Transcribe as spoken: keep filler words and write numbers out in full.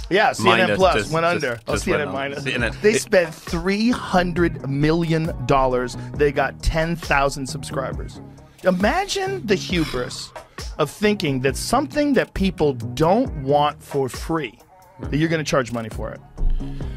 Yeah, C N N minus Plus just, went just, under. Oh, just C N N went minus. C N N. They It- spent three hundred million dollars. They got ten thousand subscribers. Imagine the hubris of thinking that something that people don't want for free, that you're going to charge money for it.